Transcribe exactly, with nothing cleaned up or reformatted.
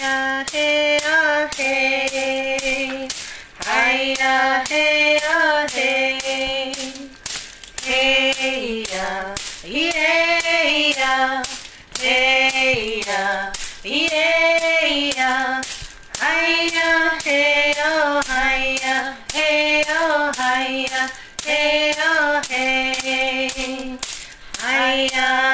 Hiya, hiya, hey. Hiya, hiya, hey. Hey-ya, yeah-ya. Hey-ya, yeah-ya. Hiya, hey-oh, hiya. Hey-oh, hiya. Hey-oh, hey. Hiya.